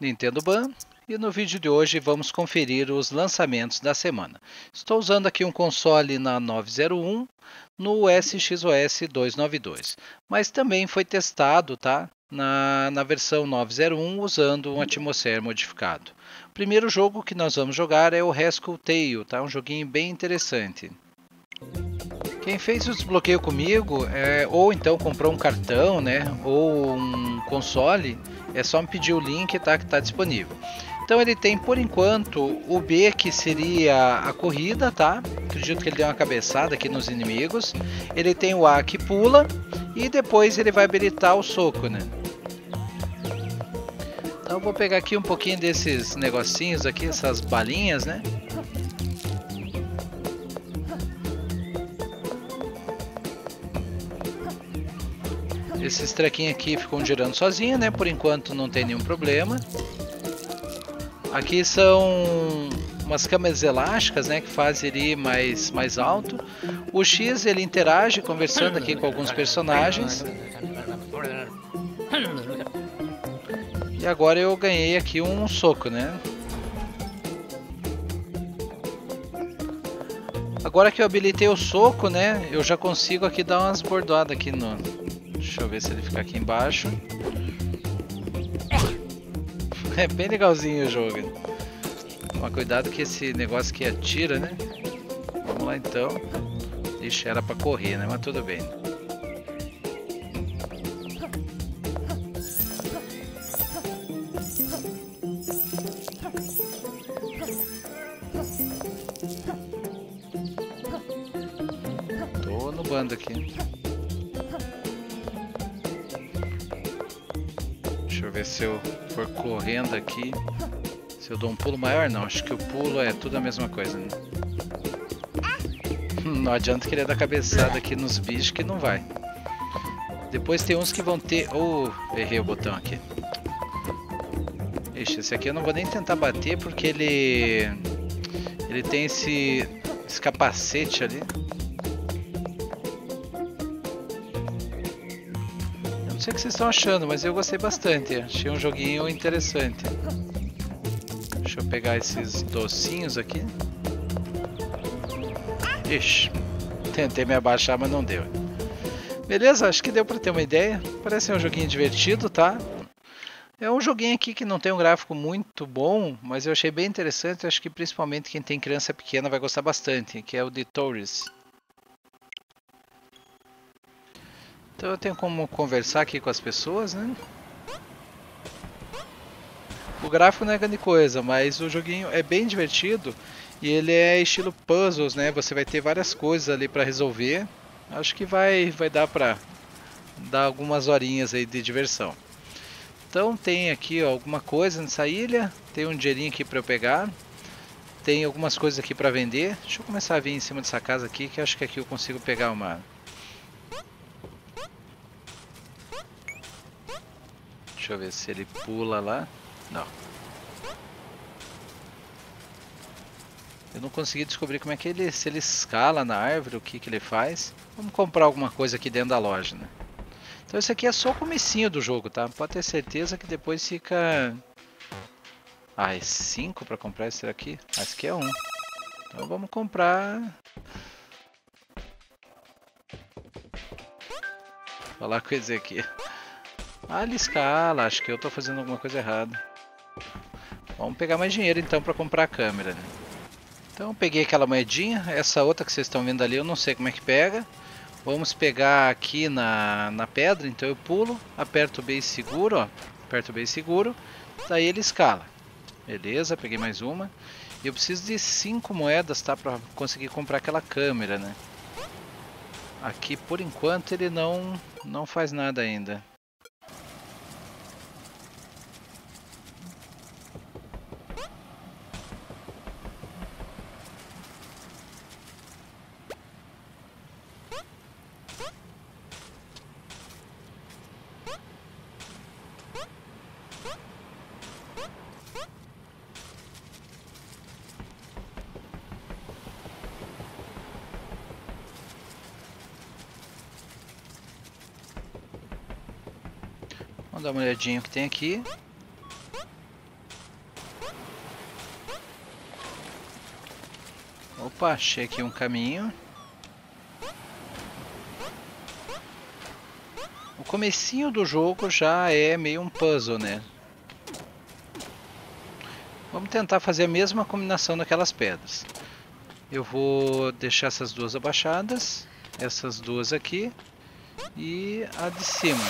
Nintendo Ban, e no vídeo de hoje vamos conferir os lançamentos da semana. Estou usando aqui um console na 901 no SXOS 292, mas também foi testado, tá? Na versão 901 usando um Atmosphere modificado. O primeiro jogo que nós vamos jogar é o Rascal Tale, tá? Um joguinho bem interessante. Quem fez o desbloqueio comigo, ou então comprou um cartão, né, ou um console, é só me pedir o link, tá, que está disponível. Então ele tem, por enquanto, o B, que seria a corrida, tá? Acredito que ele deu uma cabeçada aqui nos inimigos. Ele tem o A, que pula, e depois ele vai habilitar o soco, né? Então eu vou pegar aqui um pouquinho desses negocinhos aqui, essas balinhas, né? Esses trequinhos aqui ficam girando sozinho, né? Por enquanto não tem nenhum problema. Aqui são umas câmeras elásticas, né? Que fazem ele ir mais alto. O X ele interage conversando aqui com alguns personagens. E agora eu ganhei aqui um soco, né? Agora que eu habilitei o soco, né? Eu já consigo aqui dar umas bordoadas aqui no... Deixa eu ver se ele fica aqui embaixo. É bem legalzinho o jogo. Mas cuidado que esse negócio aqui atira, né? Vamos lá então. Ixi, era pra correr, né? Mas tudo bem. Tô no bando aqui. Deixa eu ver se eu for correndo aqui. Se eu dou um pulo maior, não. Acho que o pulo é tudo a mesma coisa, né? Não adianta querer dar cabeçada aqui nos bichos que não vai. Depois tem uns que vão ter... Oh, errei o botão aqui. Ixi, esse aqui eu não vou nem tentar bater porque ele tem esse capacete ali. Eu não sei o que vocês estão achando, mas eu gostei bastante. Achei um joguinho interessante. Deixa eu pegar esses docinhos aqui. Ixi, tentei me abaixar, mas não deu. Beleza, acho que deu pra ter uma ideia. Parece um joguinho divertido, tá? É um joguinho aqui que não tem um gráfico muito bom, mas eu achei bem interessante. Acho que principalmente quem tem criança pequena vai gostar bastante, que é o The Tourist. Então eu tenho como conversar aqui com as pessoas, né? O gráfico não é grande coisa, mas o joguinho é bem divertido e ele é estilo puzzles, né? Você vai ter várias coisas ali para resolver. Acho que vai dar para dar algumas horinhas aí de diversão. Então tem aqui ó, alguma coisa nessa ilha, tem um dinheirinho aqui para eu pegar. Tem algumas coisas aqui para vender. Deixa eu começar a vir em cima dessa casa aqui, que acho que aqui eu consigo pegar uma... Deixa eu ver se ele pula lá. Não. Eu não consegui descobrir como é que ele... Se ele escala na árvore, o que ele faz. Vamos comprar alguma coisa aqui dentro da loja, né? Então esse aqui é só o comecinho do jogo, tá? Pode ter certeza que depois fica... Ah, é 5 para comprar esse aqui? Ah, esse aqui é 1. Então vamos comprar... Vou falar com esse aqui. Ah, ele escala. Acho que eu tô fazendo alguma coisa errada. Vamos pegar mais dinheiro então para comprar a câmera, né? Então eu peguei aquela moedinha. Essa outra que vocês estão vendo ali eu não sei como é que pega. Vamos pegar aqui na pedra. Então eu pulo, aperto o B seguro, ó. Aperto o B seguro. Daí ele escala. Beleza, peguei mais uma. E eu preciso de 5 moedas, tá? Pra conseguir comprar aquela câmera, né? Aqui por enquanto ele não faz nada ainda. Vamos dar uma olhadinha o que tem aqui. Opa, achei aqui um caminho. O comecinho do jogo já é meio um puzzle, né? Vamos tentar fazer a mesma combinação daquelas pedras. Eu vou deixar essas duas abaixadas, essas duas aqui e a de cima.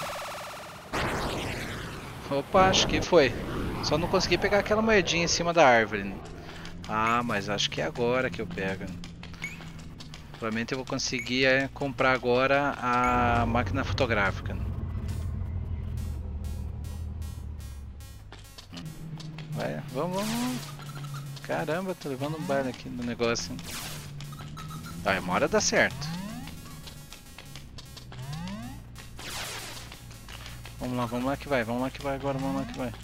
Opa, acho que foi. Só não consegui pegar aquela moedinha em cima da árvore, né? Ah, mas acho que é agora que eu pego. Provavelmente eu vou conseguir comprar agora a máquina fotográfica. Vai, vamos, vamos. Caramba, tô levando um baile aqui no negócio. Tá, uma hora dá certo. Vamos lá que vai, vamos lá que vai agora, vamos lá que vai.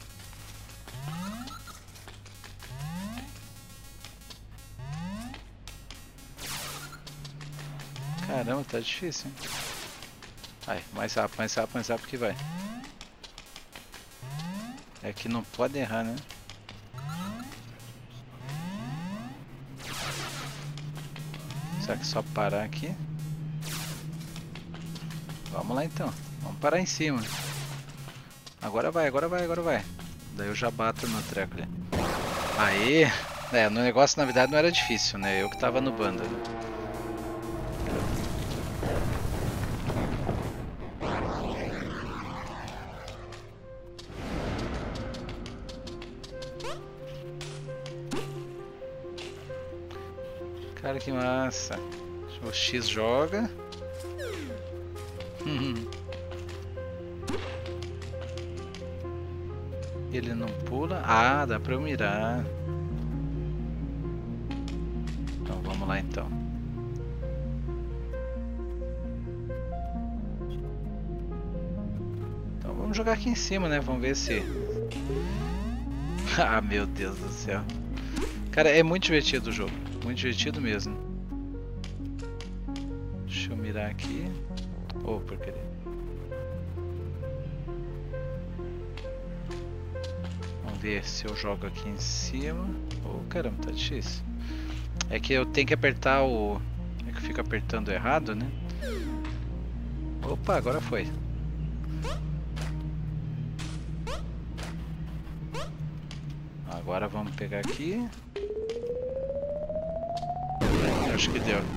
Caramba, tá difícil, hein? Vai, mais rápido, mais rápido, mais rápido que vai. É que não pode errar, né? Será que é só parar aqui? Vamos lá então. Vamos parar em cima. Agora vai, agora vai, agora vai. Daí eu já bato no treco ali. Aê! É, no negócio na verdade não era difícil, né? Eu que tava no bando. Cara, que massa. O X joga. Ele não pula. Ah, dá pra eu mirar. Então vamos lá então. Então vamos jogar aqui em cima, né? Vamos ver se... Ah, meu Deus do céu. Cara, é muito divertido o jogo. Muito divertido mesmo. Deixa eu mirar aqui. Oh, porcaria. Vamos ver se eu jogo aqui em cima. Oh, caramba, tá difícil. É que eu tenho que apertar o... É que eu fico apertando errado, né? Opa, agora foi. Agora vamos pegar aqui. Acho que deu.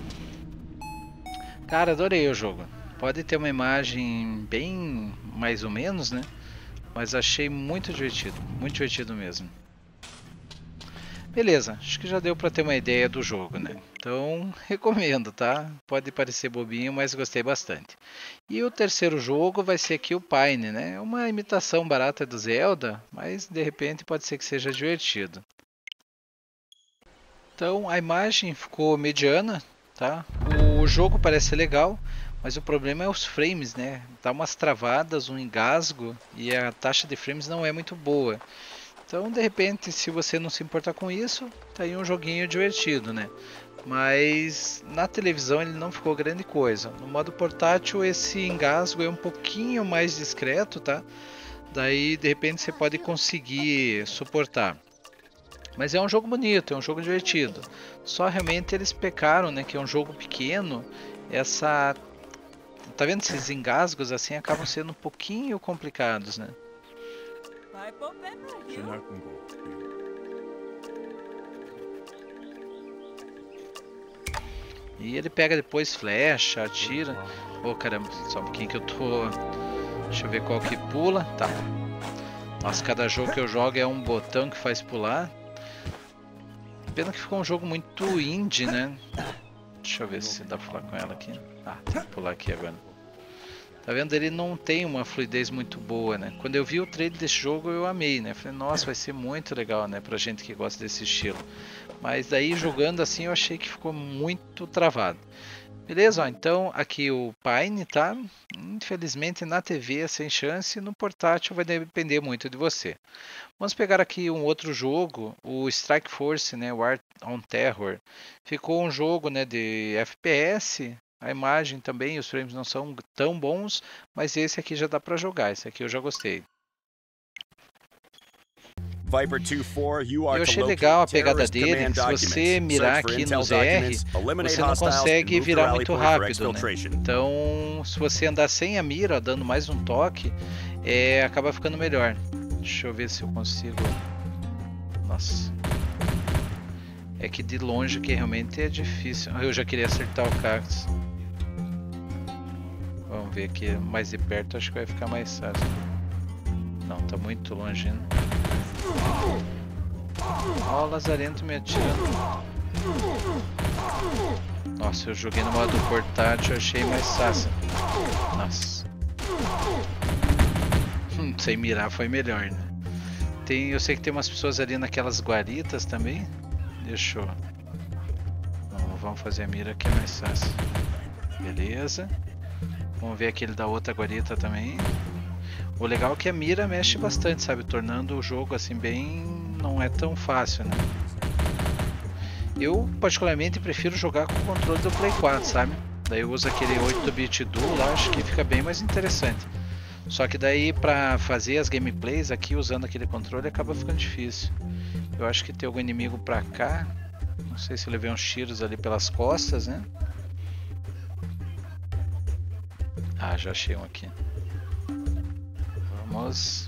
Cara, adorei o jogo. Pode ter uma imagem bem mais ou menos, né? Mas achei muito divertido mesmo. Beleza, acho que já deu para ter uma ideia do jogo, né? Então, recomendo, tá? Pode parecer bobinho, mas gostei bastante. E o terceiro jogo vai ser aqui o Pine, né? É uma imitação barata do Zelda, mas de repente pode ser que seja divertido. Então, a imagem ficou mediana, tá? O jogo parece legal, mas o problema é os frames, né? Dá umas travadas, um engasgo e a taxa de frames não é muito boa. Então, de repente, se você não se importar com isso, tá aí um joguinho divertido, né? Mas na televisão ele não ficou grande coisa. No modo portátil esse engasgo é um pouquinho mais discreto, tá? Daí de repente você pode conseguir suportar. Mas é um jogo bonito, é um jogo divertido. Só realmente eles pecaram, né? Que é um jogo pequeno. Essa, tá vendo esses engasgos assim acabam sendo um pouquinho complicados, né? E ele pega depois flecha, atira. Oh caramba, só um pouquinho que eu tô. Deixa eu ver qual que pula. Tá. Nossa, cada jogo que eu jogo é um botão que faz pular. Pena que ficou um jogo muito indie, né? Deixa eu ver se dá pra falar com ela aqui. Ah, tem que pular aqui agora. Tá vendo? Ele não tem uma fluidez muito boa, né? Quando eu vi o trailer desse jogo eu amei, né? Falei, nossa, vai ser muito legal, né? Pra gente que gosta desse estilo. Mas daí jogando assim eu achei que ficou muito travado. Beleza, ó, então aqui o Pine, tá? Infelizmente na TV é sem chance, no portátil vai depender muito de você. Vamos pegar aqui um outro jogo, o Strike Force, né? War on Terror. Ficou um jogo, né, de FPS. A imagem também, os frames não são tão bons, mas esse aqui já dá para jogar. Esse aqui eu já gostei. Eu achei legal a pegada dele, que se você mirar aqui no ZR, você não consegue virar muito rápido, né? Então, se você andar sem a mira, dando mais um toque, acaba ficando melhor. Deixa eu ver se eu consigo... Nossa. É que de longe que realmente é difícil. Eu já queria acertar o cactus. Vamos ver aqui, mais de perto acho que vai ficar mais fácil. Não, tá muito longe ainda. Ó, o Lazarento me atirando. Nossa, eu joguei no modo portátil, achei mais fácil. Nossa. Sem mirar foi melhor, né? Eu sei que tem umas pessoas ali naquelas guaritas também. Deixa eu... Vamos fazer a mira aqui mais fácil. Beleza. Vamos ver aquele da outra guarita também. O legal é que a mira mexe bastante, sabe? Tornando o jogo assim bem... Não é tão fácil, né? Eu particularmente prefiro jogar com o controle do Play 4, sabe? Daí eu uso aquele 8-bit Dual lá, acho que fica bem mais interessante. Só que daí pra fazer as gameplays aqui usando aquele controle acaba ficando difícil. Eu acho que tem algum inimigo pra cá. Não sei se eu levei uns tiros ali pelas costas, né? Ah, já achei um aqui. Vamos...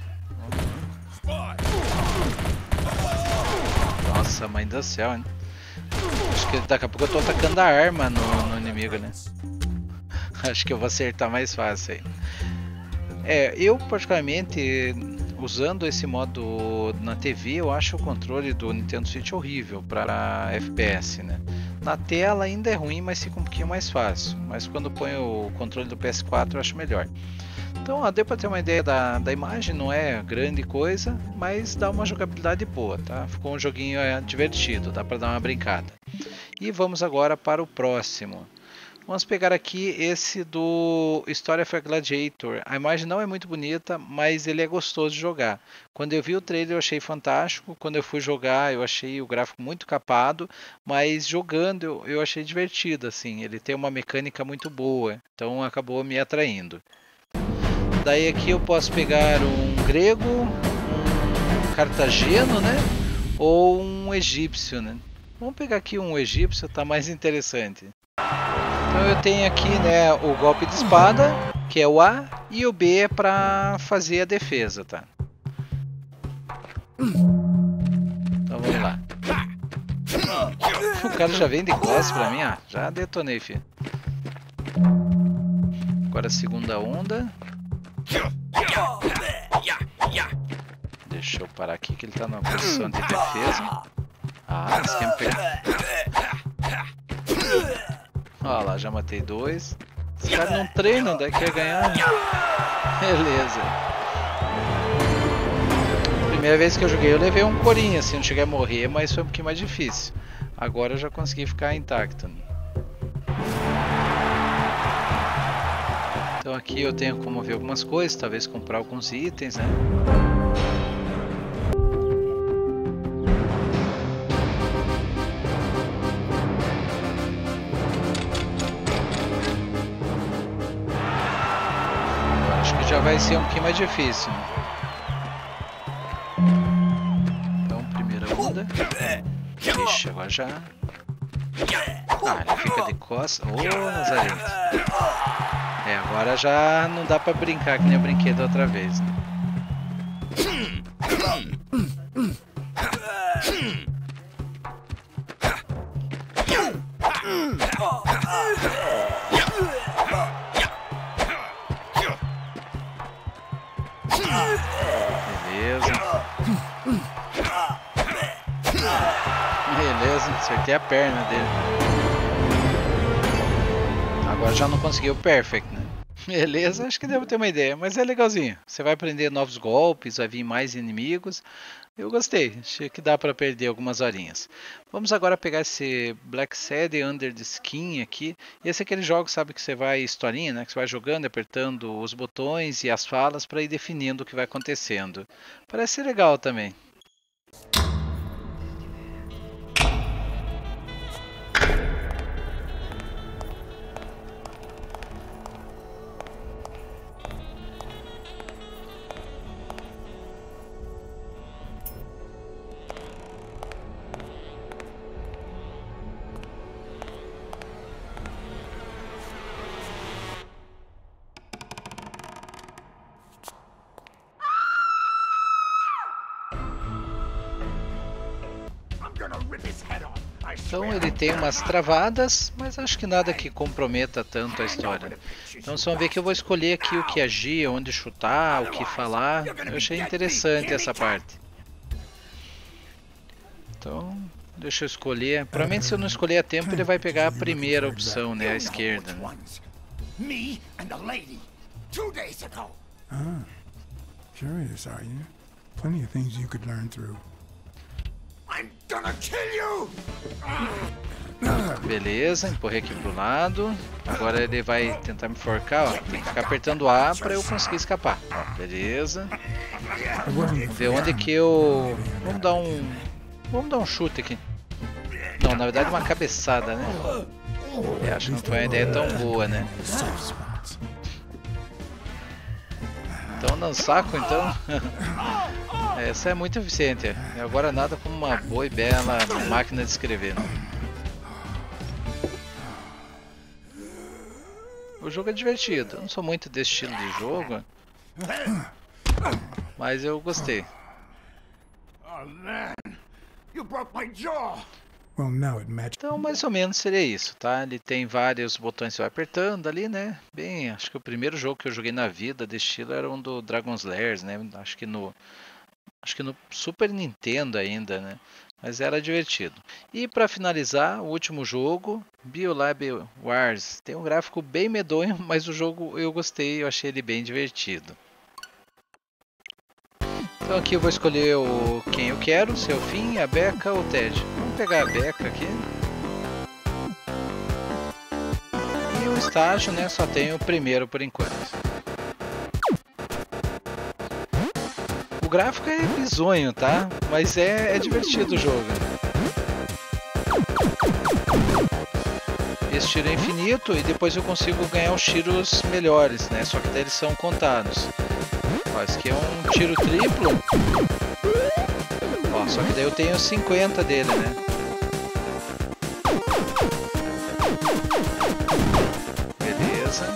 Nossa, mãe do céu, hein? Acho que daqui a pouco eu tô atacando a arma no inimigo, né? Acho que eu vou acertar mais fácil aí. Eu particularmente, usando esse modo na TV, eu acho o controle do Nintendo Switch horrível para FPS, né? Na tela ainda é ruim, mas fica um pouquinho mais fácil. Mas quando põe o controle do PS4 eu acho melhor. Então, deu para ter uma ideia da imagem, não é grande coisa, mas dá uma jogabilidade boa, tá? Ficou um joguinho divertido, dá para dar uma brincada. E vamos agora para o próximo. Vamos pegar aqui esse do Story of a Gladiator. A imagem não é muito bonita, mas ele é gostoso de jogar. Quando eu vi o trailer eu achei fantástico, quando eu fui jogar eu achei o gráfico muito capado, mas jogando eu achei divertido, assim. Ele tem uma mecânica muito boa, então acabou me atraindo. Daí aqui eu posso pegar um grego, um cartageno, né? Ou um egípcio, né? Vamos pegar aqui um egípcio, tá mais interessante. Então eu tenho aqui, né, o golpe de espada, que é o A, e o B é para fazer a defesa, tá? Então vamos lá. O cara já vem de costas pra mim, já detonei, filho. Agora a segunda onda. Deixa eu parar aqui que ele tá numa posição de defesa. Eles querem me pegar. Olha lá, já matei 2. Esse cara não treina, daí quer ganhar. Beleza. Primeira vez que eu joguei eu levei um corinho, assim, não cheguei a morrer, mas foi um pouquinho mais difícil. Agora eu já consegui ficar intacto. Então aqui eu tenho como ver algumas coisas, talvez comprar alguns itens, né? Já vai ser um pouquinho mais difícil. Então, primeira onda. Ixi, agora já... ele fica de costas. Nazarento. Agora já não dá pra brincar que nem eu brinquei da outra vez, né? Beleza, acertei a perna dele. Agora já não conseguiu o perfect, né? Beleza, acho que devo ter uma ideia, mas é legalzinho. Você vai aprender novos golpes, vai vir mais inimigos. Eu gostei, achei que dá para perder algumas horinhas. Vamos agora pegar esse Black Sad Under the Skin aqui. Esse é aquele jogo, sabe, que você vai historinha, né? Que você vai jogando, apertando os botões e as falas para ir definindo o que vai acontecendo. Parece ser legal também. Então ele tem umas travadas, mas acho que nada que comprometa tanto a história. Então vocês vão ver que eu vou escolher aqui o que agir, onde chutar, o que falar. Eu achei interessante essa parte. Então, deixa eu escolher. Provavelmente se eu não escolher a tempo, ele vai pegar a primeira opção, né? A esquerda. Né? Curious, are you? Plenty of things you could learn through. I'm gonna kill you! Beleza, empurrei aqui pro lado. Agora ele vai tentar me enforcar, ó. Tem que ficar apertando A para eu conseguir escapar. Ó, beleza. Vamos ver onde que eu... Vamos dar um chute aqui. Não, na verdade uma cabeçada, né? Acho que não foi uma ideia tão boa, né? Então dando saco, então. Essa é muito eficiente. Agora nada como uma boa e bela máquina de escrever. O jogo é divertido. Eu não sou muito desse estilo de jogo, mas eu gostei. Então, mais ou menos seria isso, tá? Ele tem vários botões que você vai apertando ali, né? Bem, acho que o primeiro jogo que eu joguei na vida desse estilo era um do Dragon's Lair, né? Acho que no Super Nintendo ainda, né? Mas era divertido. E para finalizar, o último jogo, Biolab Wars. Tem um gráfico bem medonho, mas o jogo eu gostei, eu achei ele bem divertido. Então aqui eu vou escolher quem eu quero, se é o Finn, a Becca ou o Ted. Vamos pegar a Becca aqui. E o estágio, né, só tem o primeiro por enquanto. O gráfico é bizonho, tá? Mas é divertido o jogo. Esse tiro é infinito e depois eu consigo ganhar os tiros melhores, né? Só que daí eles são contados. Ó, esse aqui é um tiro triplo. Ó, só que daí eu tenho 50 dele, né? Beleza.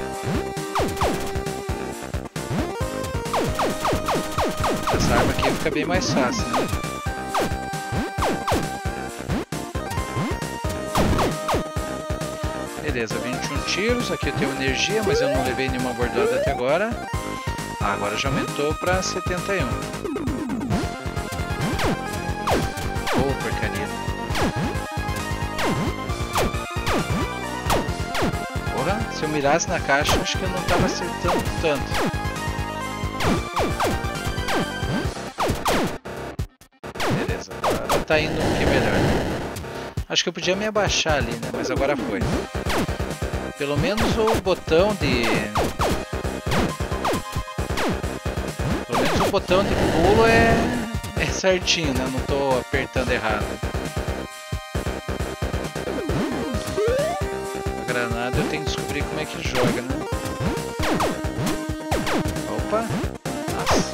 Essa arma aqui fica bem mais fácil, né? Beleza, 21 tiros. Aqui eu tenho energia, mas eu não levei nenhuma bordada até agora. Agora já aumentou para 71. Oh, porcaria. Porra, se eu mirasse na caixa, acho que eu não tava acertando tanto. Beleza, agora tá indo um pouquinho melhor. Acho que eu podia me abaixar ali, né? Mas agora foi. Pelo menos o botão de... O botão de pulo é certinho, né? Não tô apertando errado. A granada eu tenho que descobrir como é que joga, né? Opa! Nossa.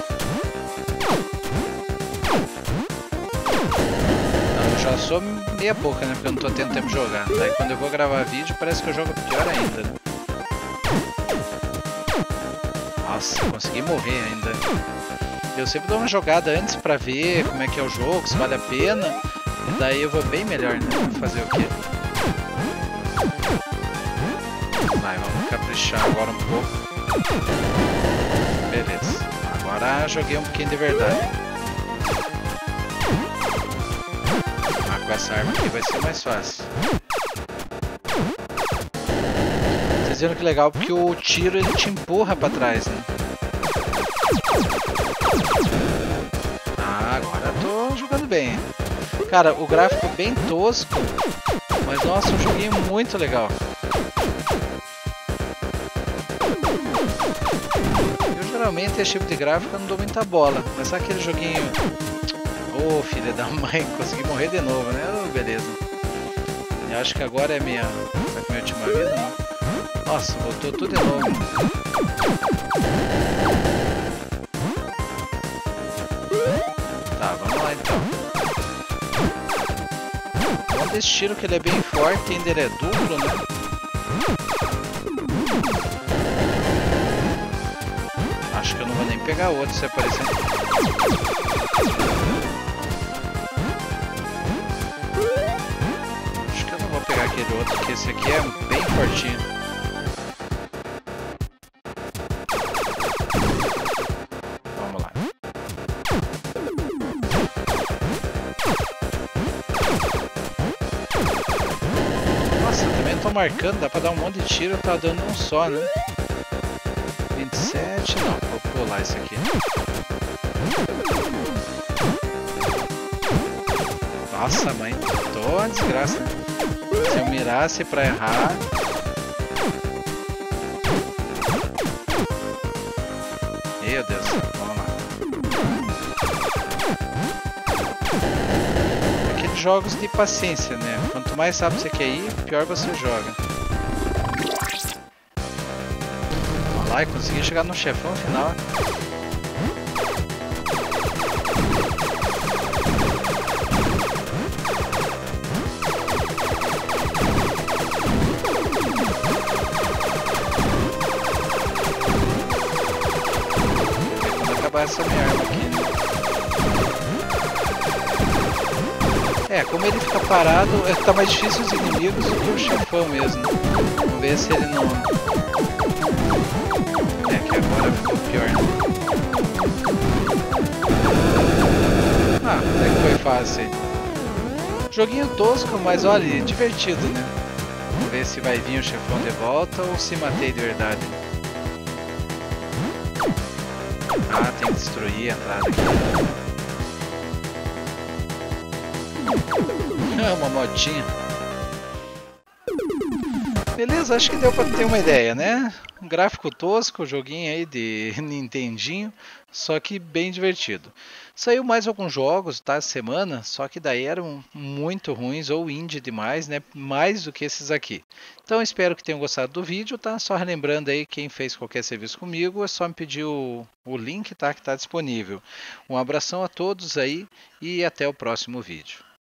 Não, eu já sou meia boca, né? Porque eu não tô tendo tempo de jogar. Daí quando eu vou gravar vídeo parece que eu jogo pior ainda, né? Nossa, consegui morrer ainda. Eu sempre dou uma jogada antes pra ver como é que é o jogo, se vale a pena. E daí eu vou bem melhor, né? Fazer o quê? Vai, vamos caprichar agora um pouco. Beleza. Agora joguei um pouquinho de verdade. Ah, com essa arma aqui vai ser mais fácil. Vocês viram que legal, porque o tiro ele te empurra pra trás, né? Ah, agora eu tô jogando bem. Cara, o gráfico é bem tosco, mas nossa, um joguinho muito legal. Eu geralmente esse tipo de gráfico eu não dou muita bola, mas sabe aquele joguinho... Ô, filha da mãe, consegui morrer de novo, né? Oh, beleza. Eu acho que agora é minha última vida, né? Nossa, voltou tudo de novo. Tá, vamos lá então. Bom desse tiro que ele é bem forte, ainda ele é duplo, né? Acho que eu não vou nem pegar outro se aparecer. pegar aquele outro, que esse aqui é bem fortinho. Vamos lá. Nossa, também tô marcando, dá pra dar um monte de tiro, tá dando um só, né? 27, não, vou pular esse aqui. Nossa, mãe, tô uma desgraça. Se eu mirasse pra errar... Meu Deus, vamos lá. Aqueles jogos de paciência, né? Quanto mais rápido você quer ir, pior você joga. Vamos lá, e consegui chegar no chefão final. Essa minha arma aqui, né? É, como ele fica parado, tá mais difícil os inimigos do que o chefão mesmo. Vamos ver se ele não... É, que agora ficou pior, né? Ah, até que foi fácil. Joguinho tosco, mas olha, divertido, né? Vamos ver se vai vir o chefão de volta ou se matei de verdade. Ah, tem que destruir a entrada aqui. Ah, uma motinha. Beleza, acho que deu pra ter uma ideia, né? Um gráfico tosco, joguinho aí de Nintendinho, só que bem divertido. Saiu mais alguns jogos, tá, essa semana, só que daí eram muito ruins ou indie demais, né? Mais do que esses aqui. Então espero que tenham gostado do vídeo, tá? Só relembrando aí, quem fez qualquer serviço comigo, é só me pedir o link, tá? Que tá disponível. Um abração a todos aí e até o próximo vídeo.